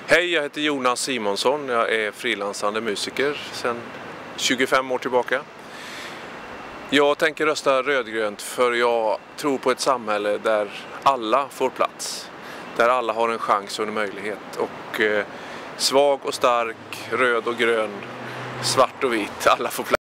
Hej, jag heter Jonas Simonsson. Jag är frilansande musiker sedan 25 år tillbaka. Jag tänker rösta rödgrönt för jag tror på ett samhälle där alla får plats. Där alla har en chans och en möjlighet. Och svag och stark, röd och grön, svart och vit, alla får plats.